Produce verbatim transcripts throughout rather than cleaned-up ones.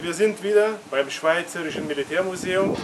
Wir sind wieder beim Schweizerischen Militärmuseum.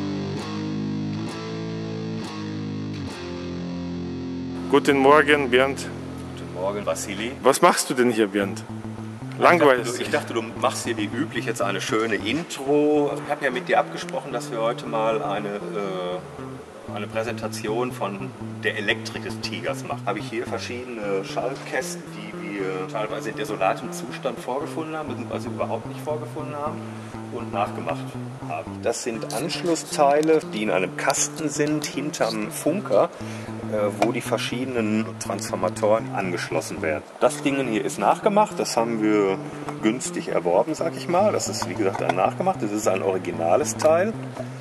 Guten Morgen, Bernd. Guten Morgen, Vassili. Was machst du denn hier, Bernd? Langweilig. Ich, ich dachte, du machst hier wie üblich jetzt eine schöne Intro. Ich habe ja mit dir abgesprochen, dass wir heute mal eine, äh, eine Präsentation von der Elektrik des Tigers machen. Habe ich hier verschiedene Schaltkästen, die wir teilweise in desolatem Zustand vorgefunden haben, beziehungsweise überhaupt nicht vorgefunden haben und nachgemacht haben. Das sind Anschlussteile, die in einem Kasten sind, hinterm Funker, wo die verschiedenen Transformatoren angeschlossen werden. Das Ding hier ist nachgemacht, das haben wir günstig erworben, sag ich mal. Das ist wie gesagt ein nachgemacht, das ist ein originales Teil.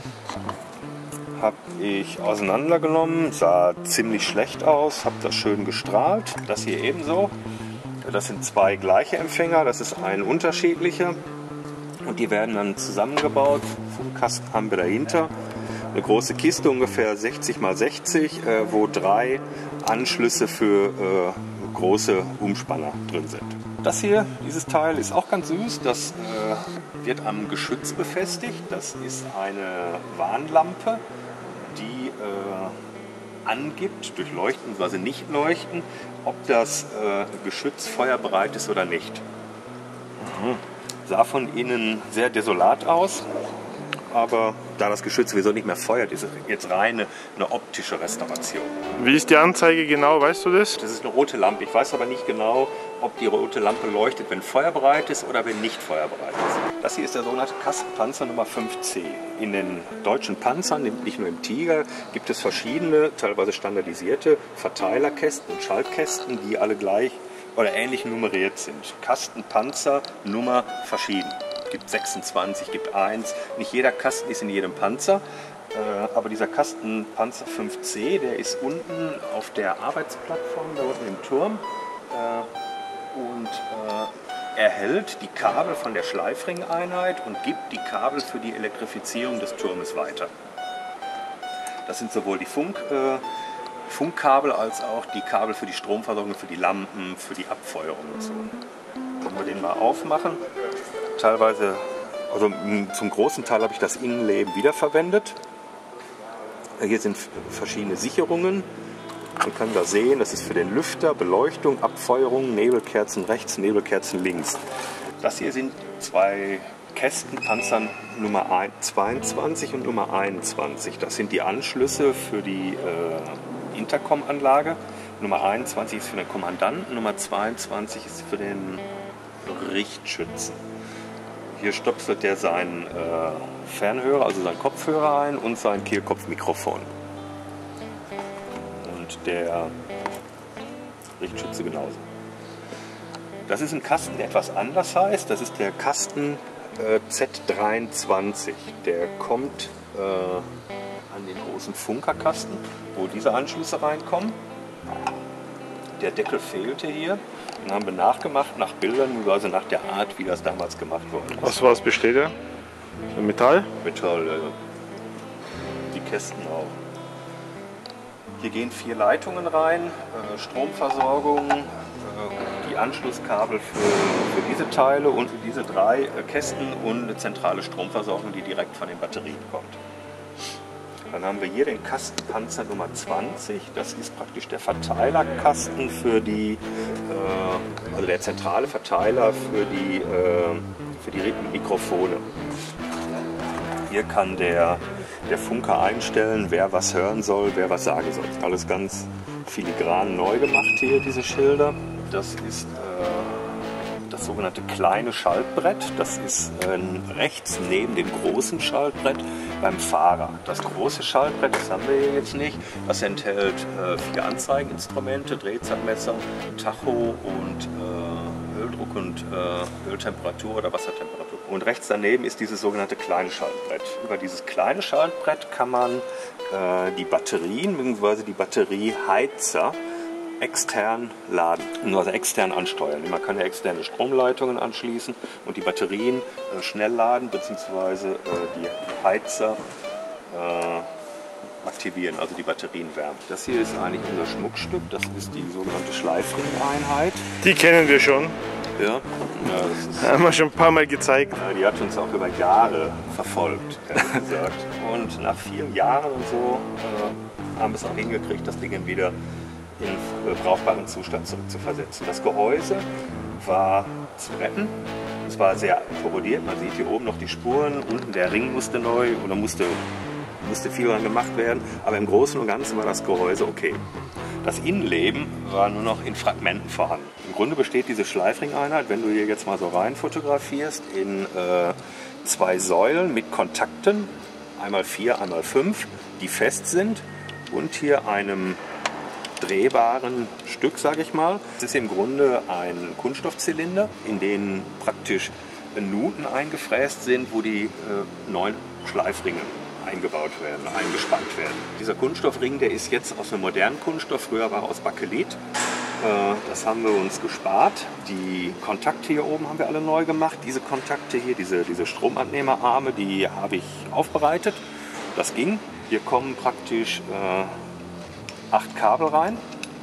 Habe ich auseinandergenommen, sah ziemlich schlecht aus, habe das schön gestrahlt. Das hier ebenso. Das sind zwei gleiche Empfänger, das ist ein unterschiedlicher. Und die werden dann zusammengebaut. Funkkasten haben wir dahinter. Eine große Kiste, ungefähr sechzig mal sechzig, äh, wo drei Anschlüsse für äh, große Umspanner drin sind. Das hier, dieses Teil, ist auch ganz süß. Das äh, wird am Geschütz befestigt. Das ist eine Warnlampe, die äh, angibt, durch Leuchten bzw. nicht leuchten, ob das äh, Geschütz feuerbereit ist oder nicht. Mhm. Sah von innen sehr desolat aus. Aber da das Geschütz sowieso nicht mehr feuert, ist es jetzt reine eine optische Restauration. Wie ist die Anzeige genau, weißt du das? Das ist eine rote Lampe. Ich weiß aber nicht genau, ob die rote Lampe leuchtet, wenn feuerbereit ist oder wenn nicht feuerbereit ist. Das hier ist der sogenannte Kastenpanzer Nummer fünf C. In den deutschen Panzern, nicht nur im Tiger, gibt es verschiedene, teilweise standardisierte Verteilerkästen und Schaltkästen, die alle gleich oder ähnlich nummeriert sind. Kastenpanzer, Nummer verschieden. Es gibt sechsundzwanzig, gibt eins. Nicht jeder Kasten ist in jedem Panzer, äh, aber dieser Kastenpanzer fünf C, der ist unten auf der Arbeitsplattform, da unten im Turm äh, und äh, erhält die Kabel von der Schleifringeinheit und gibt die Kabel für die Elektrifizierung des Turmes weiter. Das sind sowohl die Funk, äh, Funkkabel als auch die Kabel für die Stromversorgung, für die Lampen, für die Abfeuerung und so. Wenn wir den mal aufmachen. Teilweise, also zum großen Teil habe ich das Innenleben wiederverwendet. Hier sind verschiedene Sicherungen. Man kann da sehen, das ist für den Lüfter, Beleuchtung, Abfeuerung, Nebelkerzen rechts, Nebelkerzen links. Das hier sind zwei Kästen, Panzern Nummer zweiundzwanzig und Nummer einundzwanzig. Das sind die Anschlüsse für die äh, Intercom-Anlage. Nummer einundzwanzig ist für den Kommandanten, Nummer zweiundzwanzig ist für den Richtschützen. Hier stöpselt er seinen äh, Fernhörer, also seinen Kopfhörer ein und sein Kehlkopfmikrofon. Und der Richtschütze genauso. Das ist ein Kasten, der etwas anders heißt. Das ist der Kasten äh, Z dreiundzwanzig. Der kommt äh, an den großen Funkerkasten, wo diese Anschlüsse reinkommen. Der Deckel fehlte hier. Den haben wir nachgemacht, nach Bildern, also nach der Art, wie das damals gemacht worden ist. Aus was besteht er? Metall? Metall, ja. Die Kästen auch. Hier gehen vier Leitungen rein, äh, Stromversorgung, äh, die Anschlusskabel für, für diese Teile und für diese drei äh, Kästen und eine zentrale Stromversorgung, die direkt von den Batterien kommt. Dann haben wir hier den Kastenpanzer Nummer zwanzig. Das ist praktisch der Verteilerkasten für die, äh, also der zentrale Verteiler für die, äh, für die Mikrofone. Hier kann der, der Funker einstellen, wer was hören soll, wer was sagen soll. Alles ganz filigran neu gemacht hier, diese Schilder. Das ist äh, das sogenannte kleine Schaltbrett. Das ist äh, rechts neben dem großen Schaltbrett beim Fahrer. Das große Schaltbrett, das haben wir hier jetzt nicht. Das enthält äh, vier Anzeigeninstrumente, Drehzahlmesser, Tacho und äh, Öldruck und äh, Öltemperatur oder Wassertemperatur. Und rechts daneben ist dieses sogenannte kleine Schaltbrett. Über dieses kleine Schaltbrett kann man äh, die Batterien bzw. die Batterieheizer extern laden, also extern ansteuern. Man kann ja externe Stromleitungen anschließen und die Batterien äh, schnell laden bzw. Äh, die Heizer äh, aktivieren, also die Batterien wärmen. Das hier ist eigentlich unser Schmuckstück, das ist die sogenannte Schleifringeinheit. Die kennen wir schon. Ja, ja das ist, Haben wir schon ein paar Mal gezeigt. ja, die hat uns auch über Jahre verfolgt, ehrlich gesagt. Und nach vielen Jahren und so äh, haben wir es auch hingekriegt, das Ding wieder in äh, brauchbaren Zustand zurückzuversetzen. Das Gehäuse war zu retten. Es war sehr korrodiert. Man sieht hier oben noch die Spuren. Unten der Ring musste neu oder musste, musste viel dran gemacht werden. Aber im Großen und Ganzen war das Gehäuse okay. Das Innenleben war nur noch in Fragmenten vorhanden. Im Grunde besteht diese Schleifringeinheit, wenn du hier jetzt mal so rein fotografierst, in äh, zwei Säulen mit Kontakten, einmal vier, einmal fünf, die fest sind und hier einem drehbaren Stück, sage ich mal. Es ist im Grunde ein Kunststoffzylinder, in den praktisch Nuten eingefräst sind, wo die äh, neun Schleifringe eingebaut werden, eingespannt werden. Dieser Kunststoffring, der ist jetzt aus einem modernen Kunststoff, früher war er aus Bakelit. Äh, das haben wir uns gespart. Die Kontakte hier oben haben wir alle neu gemacht. Diese Kontakte hier, diese, diese Stromabnehmerarme, die habe ich aufbereitet. Das ging. Hier kommen praktisch äh, acht Kabel rein,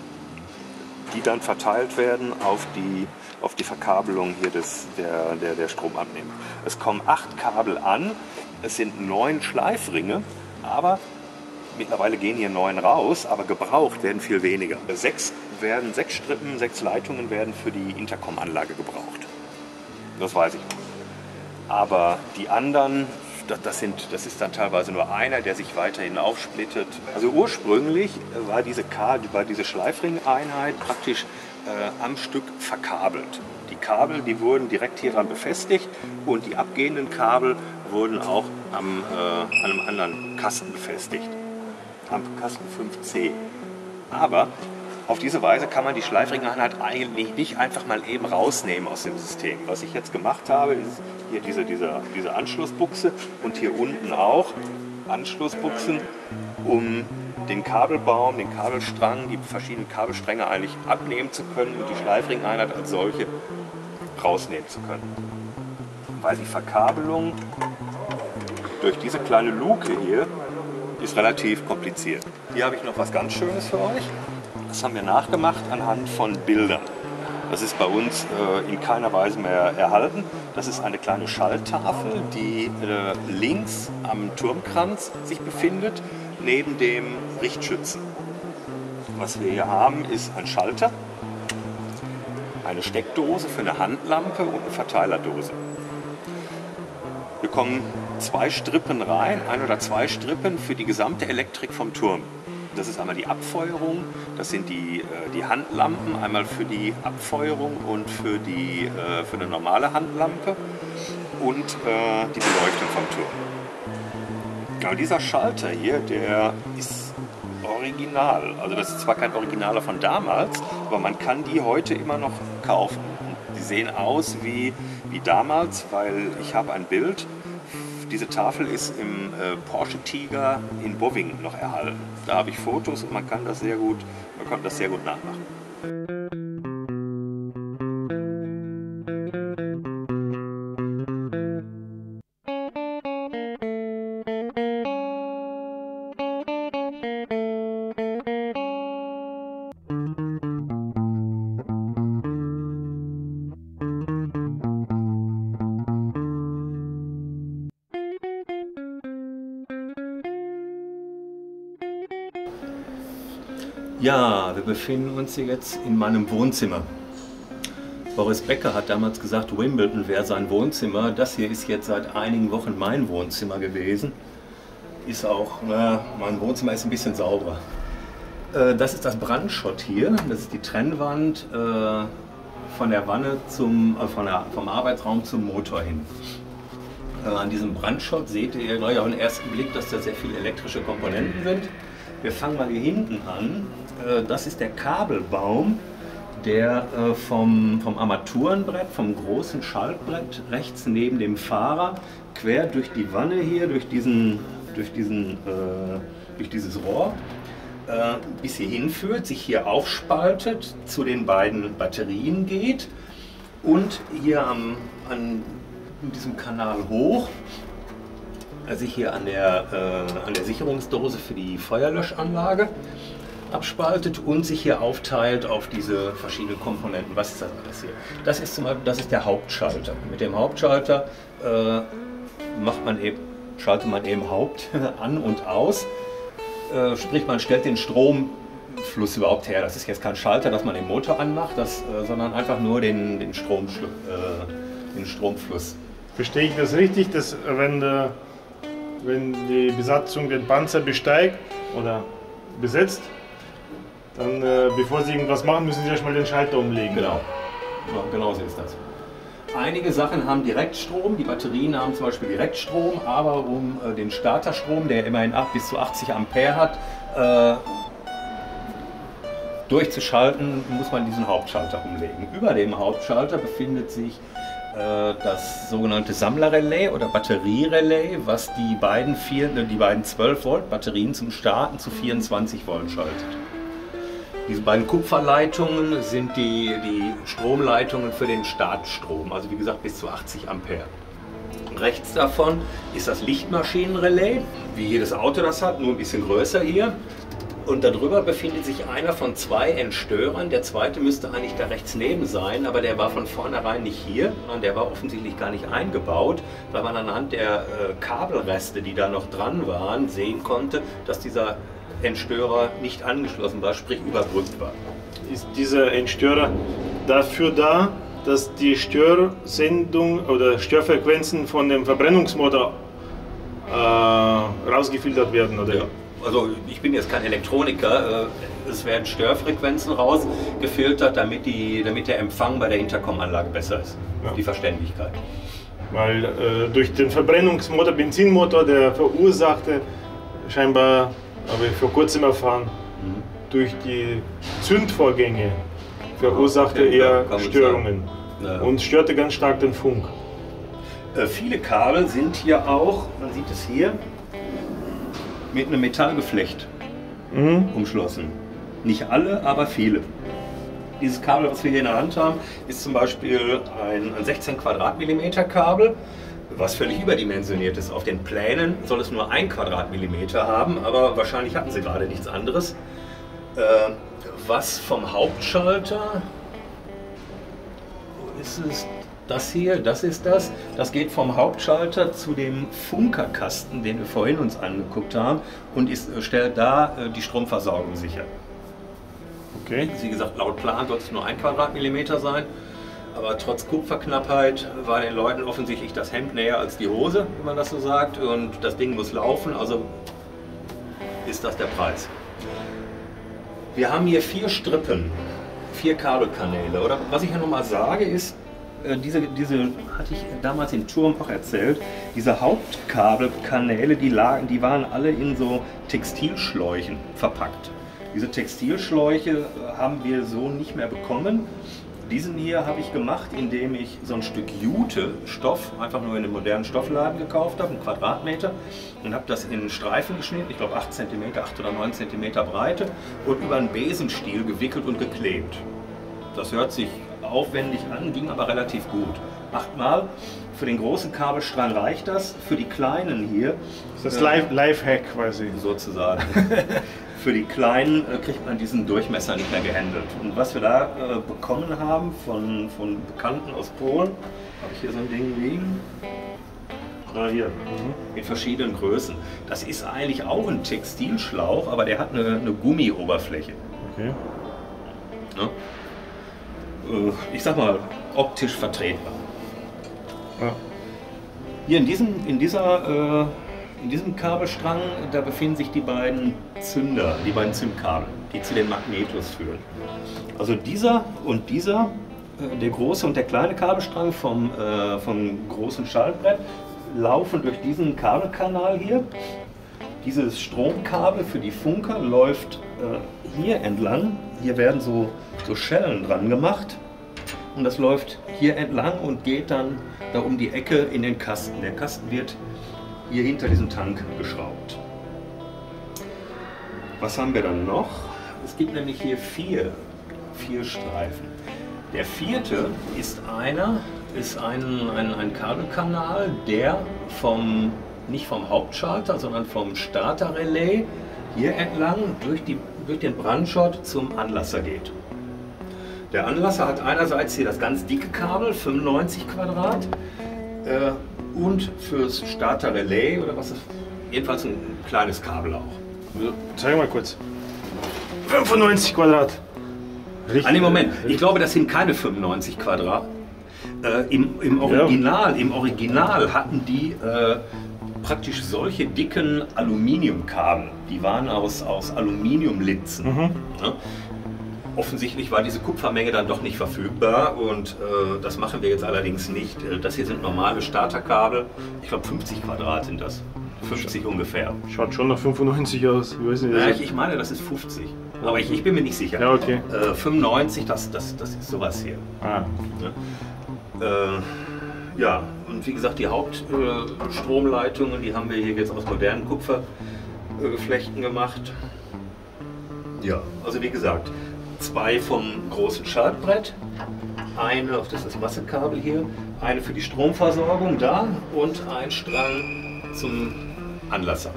die dann verteilt werden auf die, auf die Verkabelung hier des, der, der, der Stromabnehmer. Es kommen acht Kabel an. Es sind neun Schleifringe, aber mittlerweile gehen hier neun raus, aber gebraucht werden viel weniger. Sechs, werden, sechs Strippen, sechs Leitungen werden für die Intercom-Anlage gebraucht. Das weiß ich noch. Aber die anderen, das, das, sind, das ist dann teilweise nur einer, der sich weiterhin aufsplittet. Also ursprünglich war diese, K, war diese Schleifring-Einheit praktisch äh, am Stück verkabelt. Die Kabel, die wurden direkt hier dran befestigt und die abgehenden Kabel wurden auch am, äh, an einem anderen Kasten befestigt, am Kasten fünf C. Aber auf diese Weise kann man die Schleifringeinheit eigentlich nicht einfach mal eben rausnehmen aus dem System. Was ich jetzt gemacht habe, ist hier diese, diese, diese Anschlussbuchse und hier unten auch Anschlussbuchsen, um den Kabelbaum, den Kabelstrang, die verschiedenen Kabelstränge eigentlich abnehmen zu können und die Schleifringeinheit als solche rausnehmen zu können. Weil die Verkabelung durch diese kleine Luke hier ist relativ kompliziert. Hier habe ich noch was ganz Schönes für euch. Das haben wir nachgemacht anhand von Bildern. Das ist bei uns äh, in keiner Weise mehr erhalten. Das ist eine kleine Schalltafel, die äh, links am Turmkranz sich befindet, neben dem Richtschützen. Was wir hier haben, ist ein Schalter, eine Steckdose für eine Handlampe und eine Verteilerdose. Wir kommen zwei Strippen rein, ein oder zwei Strippen für die gesamte Elektrik vom Turm. Das ist einmal die Abfeuerung, das sind die, äh, die Handlampen, einmal für die Abfeuerung und für, die, äh, für eine normale Handlampe und äh, die Beleuchtung vom Turm. Ja, dieser Schalter hier, der ist original. Also das ist zwar kein Originaler von damals, aber man kann die heute immer noch kaufen. Die sehen aus wie, wie damals, weil ich habe ein Bild. Diese Tafel ist im äh, Porsche Tiger in Boving noch erhalten. Da habe ich Fotos und man kann das sehr gut, man kann das sehr gut nachmachen. Ja, wir befinden uns hier jetzt in meinem Wohnzimmer. Boris Becker hat damals gesagt, Wimbledon wäre sein Wohnzimmer. Das hier ist jetzt seit einigen Wochen mein Wohnzimmer gewesen. Ist auch, na, mein Wohnzimmer ist ein bisschen sauberer. Äh, das ist das Brandschott hier. Das ist die Trennwand äh, von der Wanne zum, äh, von der, vom Arbeitsraum zum Motor hin. Äh, an diesem Brandschott seht ihr gleich auf den ersten Blick, dass da sehr viele elektrische Komponenten sind. Wir fangen mal hier hinten an. Das ist der Kabelbaum, der vom, vom Armaturenbrett, vom großen Schaltbrett rechts neben dem Fahrer quer durch die Wanne hier, durch, diesen, durch, diesen, äh, durch dieses Rohr, äh, bis hier hinführt, sich hier aufspaltet, zu den beiden Batterien geht und hier am, an diesem Kanal hoch sich hier an der, äh, an der Sicherungsdose für die Feuerlöschanlage abspaltet und sich hier aufteilt auf diese verschiedenen Komponenten. Was ist das alles hier? Das ist zum Beispiel, das ist der Hauptschalter. Mit dem Hauptschalter äh, macht man eben, schaltet man eben Haupt an und aus. Äh, sprich, man stellt den Stromfluss überhaupt her. Das ist jetzt kein Schalter, dass man den Motor anmacht, das, äh, sondern einfach nur den, den, Strom, äh, den Stromfluss. Verstehe ich das richtig, dass wenn, äh, wenn die Besatzung den Panzer besteigt oder besetzt, dann, äh, bevor sie irgendwas machen, müssen sie erstmal den Schalter umlegen? Genau, ja, genau so ist das. Einige Sachen haben Direktstrom, die Batterien haben zum Beispiel Direktstrom, aber um äh, den Starterstrom, der immerhin acht bis zu achtzig Ampere hat, äh, durchzuschalten, muss man diesen Hauptschalter umlegen. Über dem Hauptschalter befindet sich äh, das sogenannte Sammlerrelais oder Batterierelais, was die beiden, vier, die beiden zwölf Volt Batterien zum Starten zu vierundzwanzig Volt schaltet. Diese beiden Kupferleitungen sind die, die Stromleitungen für den Startstrom, also wie gesagt bis zu achtzig Ampere. Rechts davon ist das Lichtmaschinenrelais, wie jedes Auto das hat, nur ein bisschen größer hier. Und darüber befindet sich einer von zwei Entstörern. Der zweite müsste eigentlich da rechts neben sein, aber der war von vornherein nicht hier, sondern der war offensichtlich gar nicht eingebaut, weil man anhand der äh, Kabelreste, die da noch dran waren, sehen konnte, dass dieser Entstörer nicht angeschlossen war, sprich überbrückt war. Ist dieser Entstörer dafür da, dass die Störsendung oder Störfrequenzen von dem Verbrennungsmotor äh, rausgefiltert werden? Oder? Ja. Also ich bin jetzt kein Elektroniker, es werden Störfrequenzen rausgefiltert, damit, die, damit der Empfang bei der Intercom-Anlage besser ist, ja. Die Verständlichkeit. Weil äh, durch den Verbrennungsmotor, Benzinmotor, der verursachte scheinbar, habe ich vor kurzem erfahren, mhm. durch die Zündvorgänge verursachte okay, er ja, Störungen ja. und störte ganz stark den Funk. Äh, viele Kabel sind hier auch, man sieht es hier, mit einem Metallgeflecht mhm. umschlossen. Nicht alle, aber viele. Dieses Kabel, was wir hier in der Hand haben, ist zum Beispiel ein, ein sechzehn Quadratmillimeter Kabel, was völlig überdimensioniert ist. Auf den Plänen soll es nur ein Quadratmillimeter haben, aber wahrscheinlich hatten sie gerade nichts anderes. Äh, was vom Hauptschalter, wo ist es? Das hier, das ist das. Das geht vom Hauptschalter zu dem Funkerkasten, den wir vorhin uns angeguckt haben, und ist, stellt da äh, die Stromversorgung sicher. Okay. Wie gesagt, laut Plan soll es nur ein Quadratmillimeter sein, aber trotz Kupferknappheit war den Leuten offensichtlich das Hemd näher als die Hose, wie man das so sagt, und das Ding muss laufen, also ist das der Preis. Wir haben hier vier Strippen, vier Kabelkanäle. Oder was ich ja nochmal sage ist, Diese, diese hatte ich damals im Turm auch erzählt, diese Hauptkabelkanäle, die, lagen, die waren alle in so Textilschläuchen verpackt. Diese Textilschläuche haben wir so nicht mehr bekommen. Diesen hier habe ich gemacht, indem ich so ein Stück Jute-Stoff, einfach nur in einem modernen Stoffladen gekauft habe, einen Quadratmeter, und habe das in Streifen geschnitten, ich glaube acht Zentimeter, acht oder neun Zentimeter Breite, und über einen Besenstiel gewickelt und geklebt. Das hört sich aufwendig an, ging aber relativ gut. Achtmal. Für den großen Kabelstrang reicht das, für die kleinen hier. Das ist das Lifehack quasi. Sozusagen. Für die kleinen äh, kriegt man diesen Durchmesser nicht mehr gehandelt. Und was wir da äh, bekommen haben von, von Bekannten aus Polen, habe ich hier so ein Ding liegen. Oder hier, mhm. in verschiedenen Größen. Das ist eigentlich auch ein Textilschlauch, aber der hat eine, eine Gummioberfläche. Okay. Ja? Ich sag mal, optisch vertretbar. Ja. Hier in diesem, in, dieser, äh, in diesem Kabelstrang, da befinden sich die beiden Zünder, die beiden Zündkabel, die zu den Magnetos führen. Also dieser und dieser, äh, der große und der kleine Kabelstrang vom, äh, vom großen Schaltbrett, laufen durch diesen Kabelkanal hier. Dieses Stromkabel für die Funker läuft äh, hier entlang. Hier werden so, so Schellen dran gemacht. Und das läuft hier entlang und geht dann da um die Ecke in den Kasten. Der Kasten wird hier hinter diesem Tank geschraubt. Was haben wir dann noch? Es gibt nämlich hier vier, vier Streifen. Der vierte ist einer, ist ein, ein, ein Kabelkanal, der vom, nicht vom Hauptschalter, sondern vom Starterrelais hier entlang durch die durch den Brandschott zum Anlasser geht. Der Anlasser hat einerseits hier das ganz dicke Kabel, fünfundneunzig Quadrat, äh, und fürs Starter Relais oder was ist, jedenfalls ein kleines Kabel auch. Zeig mal kurz. fünfundneunzig Quadrat. Richtig. Ah, nee, Moment, ich glaube, das sind keine fünfundneunzig Quadrat. Äh, im, im, Original, ja. Im Original hatten die äh, praktisch solche dicken Aluminiumkabel. Die waren aus, aus Aluminiumlinzen. Mhm. Ja? Offensichtlich war diese Kupfermenge dann doch nicht verfügbar und äh, das machen wir jetzt allerdings nicht. Das hier sind normale Starterkabel. Ich glaube fünfzig Quadrat sind das. fünfzig ungefähr. Schaut schon nach fünfundneunzig aus. Ich weiß nicht, ja, ich, ich meine, das ist fünfzig. Aber ich, ich bin mir nicht sicher. Ja, okay. Äh, fünfundneunzig, das, das, das ist sowas hier. Ah. Ja, äh, ja. Und wie gesagt, die Hauptstromleitungen, äh, die haben wir hier jetzt aus modernen Kupfergeflechten äh, gemacht. Ja, also wie gesagt, zwei vom großen Schaltbrett, eine, das ist das Massekabel hier, eine für die Stromversorgung da und ein Strang zum Anlasser.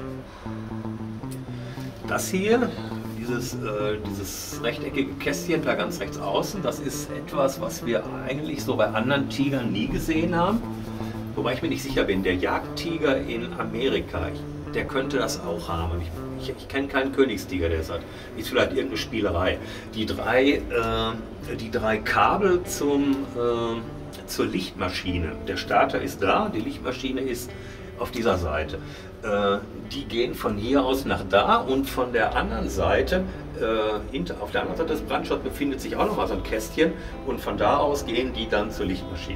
Das hier, dieses, äh, dieses rechteckige Kästchen da ganz rechts außen, das ist etwas, was wir eigentlich so bei anderen Tigern nie gesehen haben. Wobei ich mir nicht sicher bin, der Jagdtiger in Amerika, ich, der könnte das auch haben. Ich, ich, ich kenne keinen Königstiger, der es hat. Ist vielleicht irgendeine Spielerei. Die drei, äh, die drei Kabel zum, äh, zur Lichtmaschine. Der Starter ist da, die Lichtmaschine ist auf dieser Seite. Äh, die gehen von hier aus nach da und von der anderen Seite, äh, hinter, auf der anderen Seite des Brandschotts befindet sich auch noch mal so ein Kästchen und von da aus gehen die dann zur Lichtmaschine.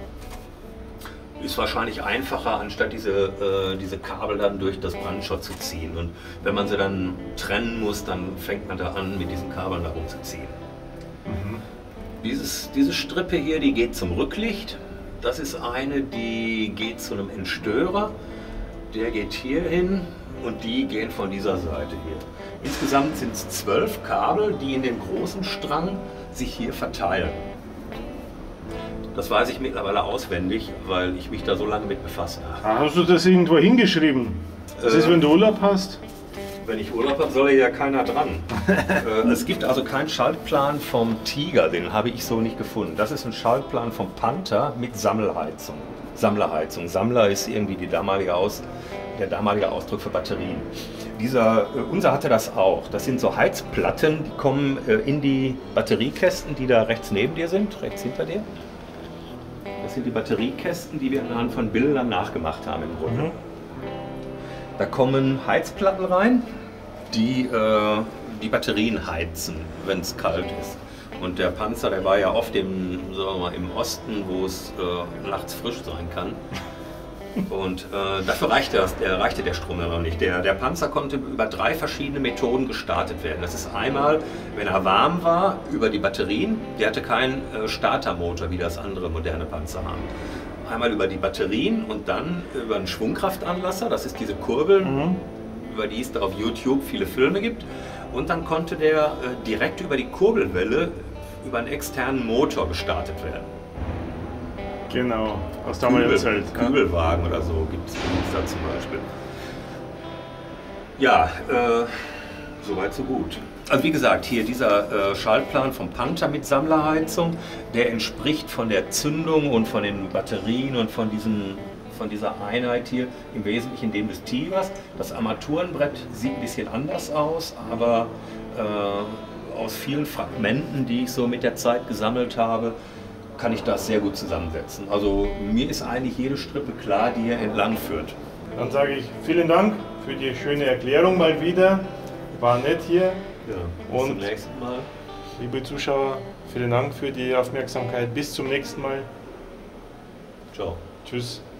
Ist wahrscheinlich einfacher, anstatt diese, äh, diese Kabel dann durch das Brandschott zu ziehen. Und wenn man sie dann trennen muss, dann fängt man da an, mit diesen Kabeln da rumzuziehen. Mhm. Dieses, diese Strippe hier, die geht zum Rücklicht. Das ist eine, die geht zu einem Entstörer. Der geht hier hin und die gehen von dieser Seite hier. Insgesamt sind es zwölf Kabel, die in dem großen Strang sich hier verteilen. Das weiß ich mittlerweile auswendig, weil ich mich da so lange mit befasst habe. Hast du das irgendwo hingeschrieben? Das äh, ist, wenn du Urlaub hast? Wenn ich Urlaub habe, soll ja keiner dran. äh, es gibt also keinen Schaltplan vom Tiger, den habe ich so nicht gefunden. Das ist ein Schaltplan vom Panther mit Sammelheizung. Sammlerheizung. Sammler ist irgendwie die damalige Aus, der damalige Ausdruck für Batterien. Dieser, äh, unser hatte das auch. Das sind so Heizplatten, die kommen äh, in die Batteriekästen, die da rechts neben dir sind, rechts hinter dir. Das sind die Batteriekästen, die wir anhand von Bildern nachgemacht haben im Grunde. Mhm. Da kommen Heizplatten rein, die äh, die Batterien heizen, wenn es kalt ist. Und der Panzer, der war ja oft im, sagen wir mal, im Osten, wo es äh, nachts frisch sein kann. Und äh, dafür reichte, das, der, reichte der Strom ja noch nicht. Der, der Panzer konnte über drei verschiedene Methoden gestartet werden. Das ist einmal, wenn er warm war, über die Batterien. Der hatte keinen äh, Startermotor, wie das andere moderne Panzer haben. Einmal über die Batterien und dann über einen Schwungkraftanlasser. Das ist diese Kurbel, mhm. über die es da auf YouTube viele Filme gibt. Und dann konnte der äh, direkt über die Kurbelwelle über einen externen Motor gestartet werden. Genau, aus damaliger Zeit. Kübelwagen oder so gibt es da zum Beispiel. Ja, äh, soweit so gut. Also wie gesagt, hier dieser äh, Schaltplan vom Panther mit Sammlerheizung, der entspricht von der Zündung und von den Batterien und von, diesen, von dieser Einheit hier im Wesentlichen dem des Tigers. Das Armaturenbrett sieht ein bisschen anders aus, aber äh, aus vielen Fragmenten, die ich so mit der Zeit gesammelt habe, kann ich das sehr gut zusammensetzen. Also mir ist eigentlich jede Strippe klar, die hier entlang führt. Dann sage ich vielen Dank für die schöne Erklärung mal wieder. War nett hier. Ja, bis und zum nächsten Mal. Liebe Zuschauer, vielen Dank für die Aufmerksamkeit. Bis zum nächsten Mal. Ciao. Tschüss.